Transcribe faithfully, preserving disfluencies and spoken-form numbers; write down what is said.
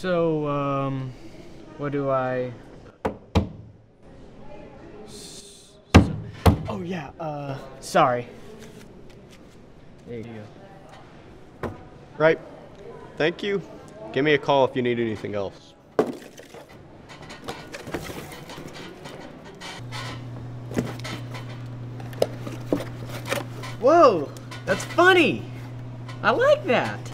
So, um, what do I... Oh yeah, uh, sorry. There you go. Right. Thank you. Give me a call if you need anything else. Whoa, that's funny. I like that.